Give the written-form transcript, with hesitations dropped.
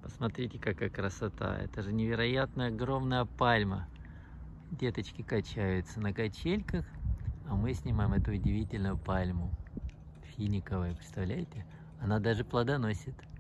Посмотрите, какая красота. Это же невероятная огромная пальма. Деточки качаются на качельках, а мы снимаем эту удивительную пальму финиковую. Представляете? Она даже плодоносит.